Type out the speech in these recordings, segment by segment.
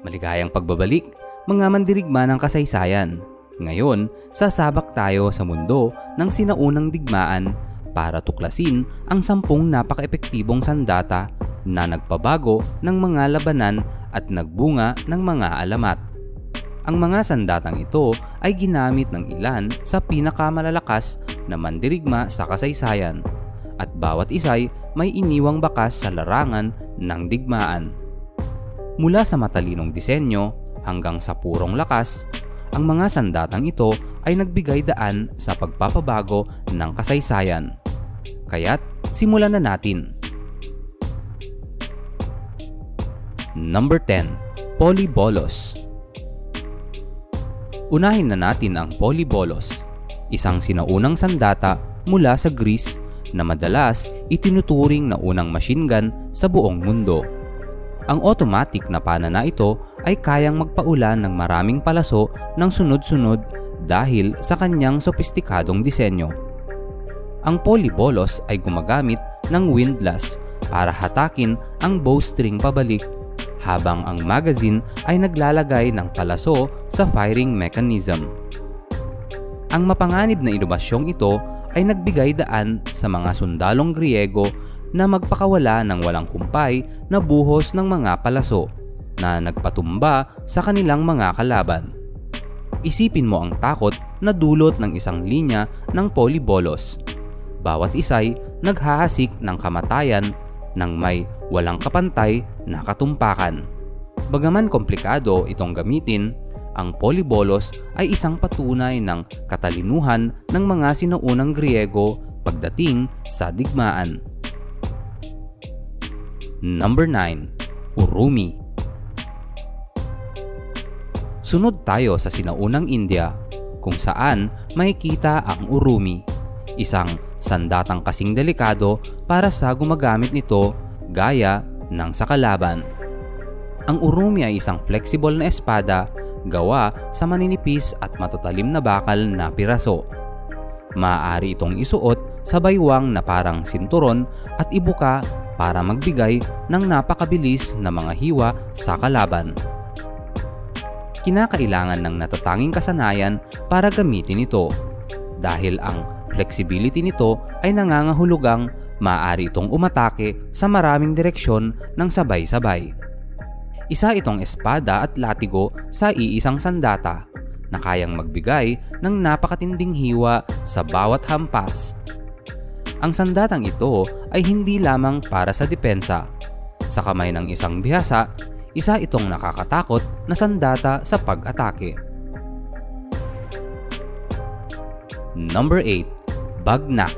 Maligayang pagbabalik, mga mandirigma ng kasaysayan. Ngayon, sasabak tayo sa mundo ng sinaunang digmaan para tuklasin ang 10 napaka-epektibong sandata na nagpabago ng mga labanan at nagbunga ng mga alamat. Ang mga sandatang ito ay ginamit ng ilan sa pinakamalalakas na mandirigma sa kasaysayan at bawat isa'y may iniwang bakas sa larangan ng digmaan. Mula sa matalinong disenyo hanggang sa purong lakas, ang mga sandatang ito ay nagbigay daan sa pagpapabago ng kasaysayan. Kaya't simulan na natin. Number 10. Polybolos. Unahin na natin ang polybolos, isang sinaunang sandata mula sa Greece na madalas itinuturing na unang machine gun sa buong mundo. Ang automatic na panana ito ay kayang magpaulan ng maraming palaso ng sunod-sunod dahil sa kanyang sopistikadong disenyo. Ang polybolos ay gumagamit ng windlass para hatakin ang bowstring pabalik, habang ang magazine ay naglalagay ng palaso sa firing mechanism. Ang mapanganib na inobasyong ito ay nagbigay daan sa mga sundalong Griego na magpakawala ng walang kumpay na buhos ng mga palaso na nagpatumba sa kanilang mga kalaban. Isipin mo ang takot na dulot ng isang linya ng polybolos. Bawat isa'y naghahasik ng kamatayan ng may walang kapantay na katumpakan. Bagaman komplikado itong gamitin, ang polybolos ay isang patunay ng katalinuhan ng mga sinaunang Griego pagdating sa digmaan. Number 9. Urumi. Sunod tayo sa sinaunang India kung saan makikita ang urumi, isang sandatang kasing delikado para sa gumagamit nito gaya ng sa kalaban. Ang urumi ay isang flexible na espada gawa sa maninipis at matatalim na bakal na piraso. Maaari itong isuot sa baywang na parang sinturon at ibuka para magbigay ng napakabilis na mga hiwa sa kalaban. Kinakailangan ng natatanging kasanayan para gamitin ito dahil ang flexibility nito ay nangangahulugang maaari itong umatake sa maraming direksyon ng sabay-sabay. Isa itong espada at latigo sa iisang sandata na kayang magbigay ng napakatinding hiwa sa bawat hampas. Ang sandatang ito ay hindi lamang para sa depensa. Sa kamay ng isang bihasa, isa itong nakakatakot na sandata sa pag-atake. Number 8. Bagnak.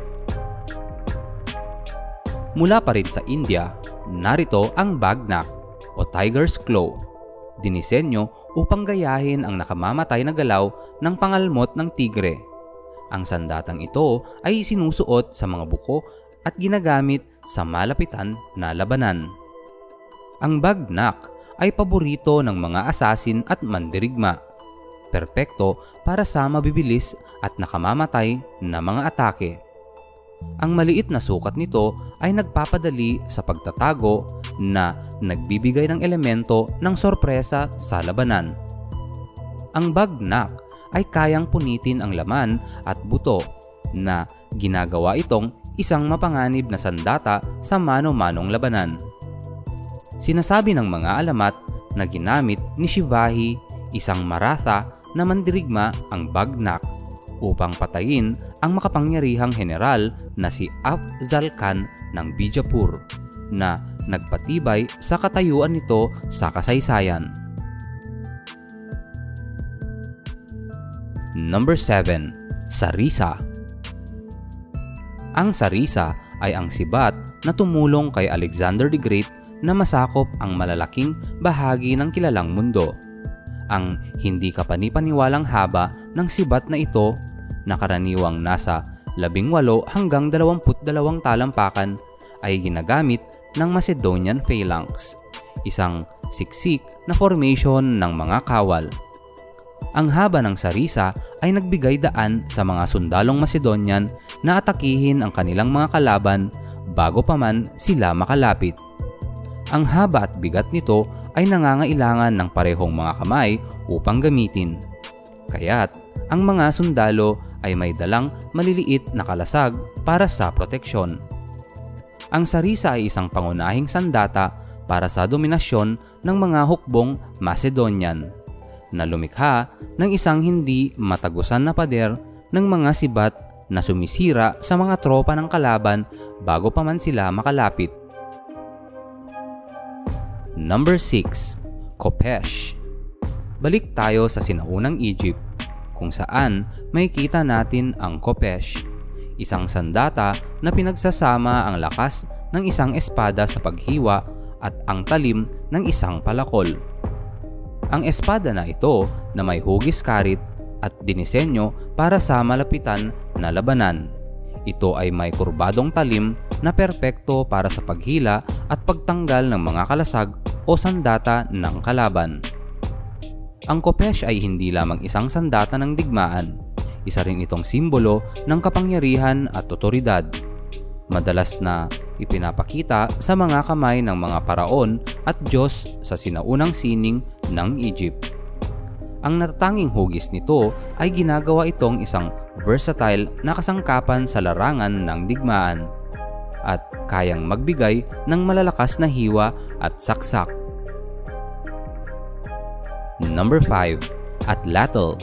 Mula pa rin sa India, narito ang bagnak o tiger's claw, dinisenyo upang gayahin ang nakamamatay na galaw ng pangalmot ng tigre. Ang sandatang ito ay sinusuot sa mga buko at ginagamit sa malapitan na labanan. Ang bagnak ay paborito ng mga asasin at mandirigma, perpekto para sa mabibilis at nakamamatay na mga atake. Ang maliit na sukat nito ay nagpapadali sa pagtatago na nagbibigay ng elemento ng sorpresa sa labanan. Ang bagnak ay kayang punitin ang laman at buto na ginagawa itong isang mapanganib na sandata sa mano-manong labanan. Sinasabi ng mga alamat na ginamit ni Shivaji, isang Maratha na mandirigma, ang bagnak upang patayin ang makapangyarihang general na si Afzal Khan ng Bijapur na nagpatibay sa katayuan nito sa kasaysayan. Number 7. Sarisa. Ang sarisa ay ang sibat na tumulong kay Alexander the Great na masakop ang malalaking bahagi ng kilalang mundo. Ang hindi kapanipaniwalang haba ng sibat na ito na karaniwang nasa 18 hanggang 22 talampakan ay ginagamit ng Macedonian phalanx, isang siksik na formation ng mga kawal. Ang haba ng sarisa ay nagbigay daan sa mga sundalong Macedonian na atakihin ang kanilang mga kalaban bago pa man sila makalapit. Ang haba at bigat nito ay nangangailangan ng parehong mga kamay upang gamitin. Kaya't ang mga sundalo ay may dalang maliliit na kalasag para sa proteksyon. Ang sarisa ay isang pangunahing sandata para sa dominasyon ng mga hukbong Macedonian na lumikha ng isang hindi matagusan na pader ng mga sibat na sumisira sa mga tropa ng kalaban bago pa man sila makalapit. Number 6. Khopesh. Balik tayo sa sinaunang Egypt kung saan makikita natin ang khopesh, isang sandata na pinagsasama ang lakas ng isang espada sa paghiwa at ang talim ng isang palakol. Ang espada na ito na may hugis karit at dinisenyo para sa malapitan na labanan. Ito ay may kurbadong talim na perpekto para sa paghila at pagtanggal ng mga kalasag o sandata ng kalaban. Ang khopesh ay hindi lamang isang sandata ng digmaan, isa rin itong simbolo ng kapangyarihan at otoridad. Madalas na ipinapakita sa mga kamay ng mga paraon at Diyos sa sinaunang sining ng Egypt. Ang natatanging hugis nito ay ginagawa itong isang versatile na kasangkapan sa larangan ng digmaan at kayang magbigay ng malalakas na hiwa at saksak. Number 5. Atlatl.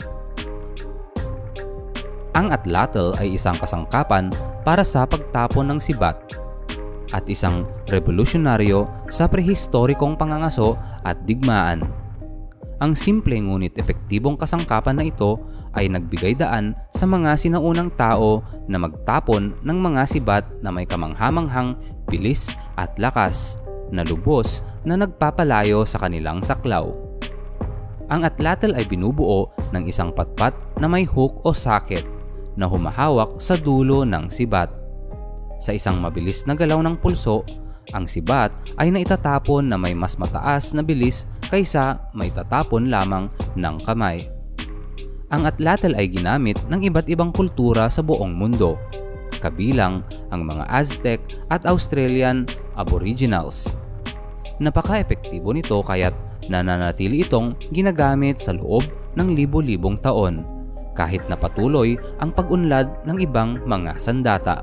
Ang atlatl ay isang kasangkapan para sa pagtapon ng sibat at isang revolusyonaryo sa prehistorikong pangangaso at digmaan. Ang simple ngunit epektibong kasangkapan na ito ay nagbigay daan sa mga sinaunang tao na magtapon ng mga sibat na may kamanghamanghang bilis at lakas na lubos na nagpapalayo sa kanilang saklaw. Ang atlatl ay binubuo ng isang patpat na may hook o socket na humahawak sa dulo ng sibat. Sa isang mabilis na galaw ng pulso, ang sibat ay naitatapon na may mas mataas na bilis kaysa may tatapon lamang ng kamay. Ang atlatl ay ginamit ng iba't ibang kultura sa buong mundo, kabilang ang mga Aztec at Australian Aboriginals. Napaka-epektibo nito kaya't nananatili itong ginagamit sa loob ng libo-libong taon, kahit na patuloy ang pag-unlad ng ibang mga sandata.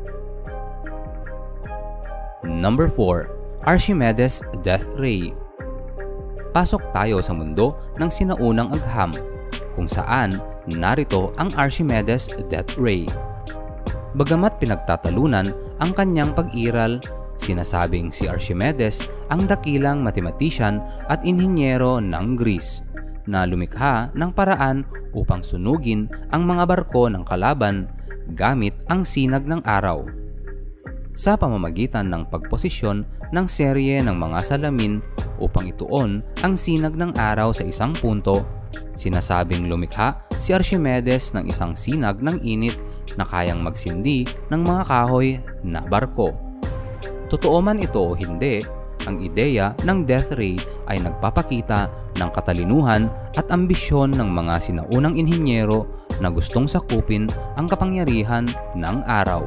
Number 4. Archimedes' Death Ray. Pasok tayo sa mundo ng sinaunang agham, kung saan narito ang Archimedes' Death Ray. Bagamat pinagtatalunan ang kanyang pag-iral, sinasabing si Archimedes ang dakilang matematisyan at inhinyero ng Greece na lumikha ng paraan upang sunugin ang mga barko ng kalaban gamit ang sinag ng araw. Sa pamamagitan ng pagposisyon ng serye ng mga salamin upang ituon ang sinag ng araw sa isang punto, sinasabing lumikha si Archimedes ng isang sinag ng init na kayang magsindi ng mga kahoy na barko. Totoo man ito o hindi, ang ideya ng Death Ray ay nagpapakita ng katalinuhan at ambisyon ng mga sinaunang inhinyero na gustong sakupin ang kapangyarihan ng araw.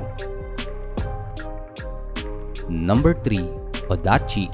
Number 3. Odachi.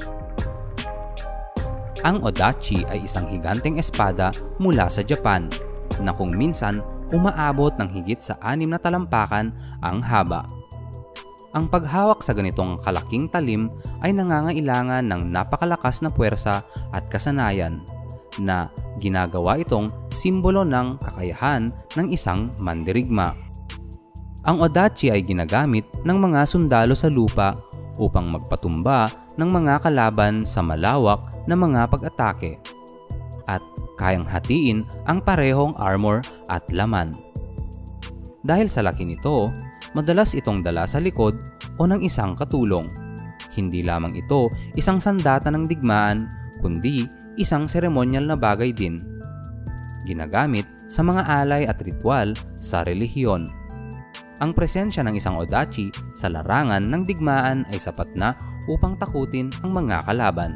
Ang odachi ay isang higanteng espada mula sa Japan na kung minsan umaabot ng higit sa 6 na talampakan ang haba. Ang paghawak sa ganitong kalaking talim ay nangangailangan ng napakalakas na puwersa at kasanayan na ginagawa itong simbolo ng kakayahan ng isang mandirigma. Ang odachi ay ginagamit ng mga sundalo sa lupa upang magpatumba ng mga kalaban sa malawak na mga pag-atake at kayang hatiin ang parehong armor at laman. Dahil sa laki nito, madalas itong dala sa likod o ng isang katulong. Hindi lamang ito isang sandata ng digmaan, kundi isang seremonyal na bagay din. Ginagamit sa mga alay at ritual sa relihiyon. Ang presensya ng isang odachi sa larangan ng digmaan ay sapat na upang takutin ang mga kalaban.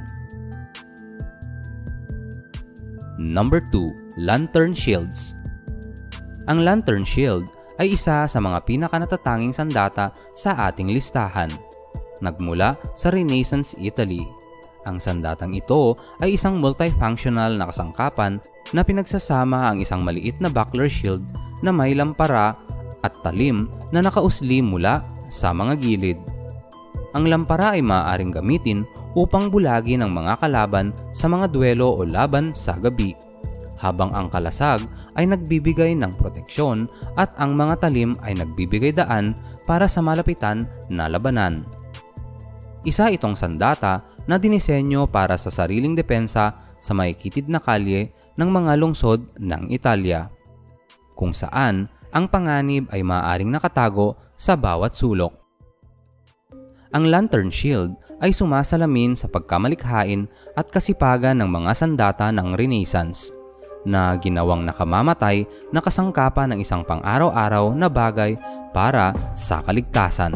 Number 2. Lantern Shields. Ang lantern shield ay isa sa mga pinakanatatanging sandata sa ating listahan. Nagmula sa Renaissance Italy, Ang sandatang ito ay isang multifunctional na kasangkapan na pinagsasama ang isang maliit na buckler shield na may lampara at talim na nakausli mula sa mga gilid. Ang lampara ay maaaring gamitin upang bulagin ang mga kalaban sa mga duelo o laban sa gabi, habang ang kalasag ay nagbibigay ng proteksyon at ang mga talim ay nagbibigay daan para sa malapitan na labanan. Isa itong sandata na dinisenyo para sa sariling depensa sa makikitid na kalye ng mga lungsod ng Italya, kung saan ang panganib ay maaaring nakatago sa bawat sulok. Ang lantern shield ay sumasalamin sa pagkamalikhain at kasipagan ng mga sandata ng Renaissance, na ginawang nakamamatay na kasangkapan ng isang pang-araw-araw na bagay para sa kaligtasan.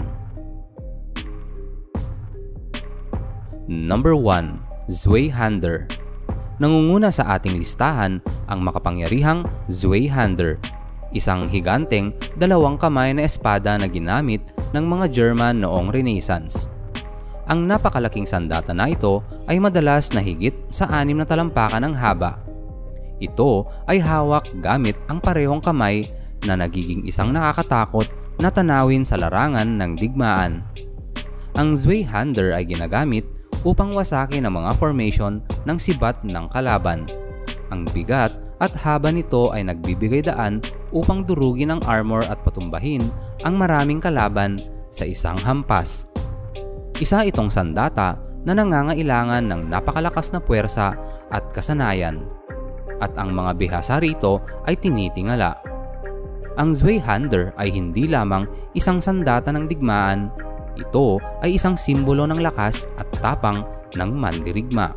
Number 1. Zweihander. Nangunguna sa ating listahan ang makapangyarihang Zweihander, isang higanteng dalawang kamay na espada na ginamit ng mga German noong Renaissance. Ang napakalaking sandata na ito ay madalas na higit sa 6 na talampakan ng haba. Ito ay hawak gamit ang parehong kamay na nagiging isang nakakatakot na tanawin sa larangan ng digmaan. Ang Zweihander ay ginagamit upang wasakin ang mga formation ng sibat ng kalaban. Ang bigat at haba nito ay nagbibigay daan upang durugin ang armor at patumbahin ang maraming kalaban sa isang hampas. Isa itong sandata na nangangailangan ng napakalakas na puwersa at kasanayan, at ang mga bihasa rito ay tinitingala. Ang Zweihander ay hindi lamang isang sandata ng digmaan, ito ay isang simbolo ng lakas at tapang ng mandirigma.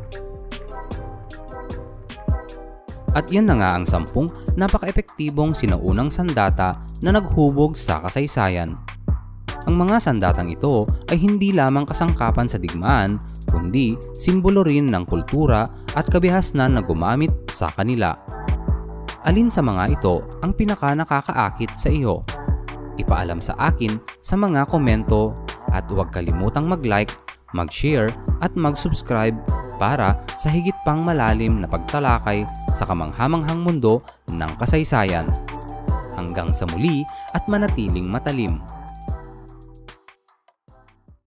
At yan na nga ang 10 napaka-epektibong sinaunang sandata na naghubog sa kasaysayan. Ang mga sandatang ito ay hindi lamang kasangkapan sa digmaan, kundi simbolo rin ng kultura at kabihasnan na gumamit sa kanila. Alin sa mga ito ang pinaka nakakaakit sa iyo? Ipaalam sa akin sa mga komento at huwag kalimutang mag-like, mag-share at mag-subscribe para sa higit pang malalim na pagtalakay sa kamanghamanghang mundo ng kasaysayan. Hanggang sa muli at manatiling matalim.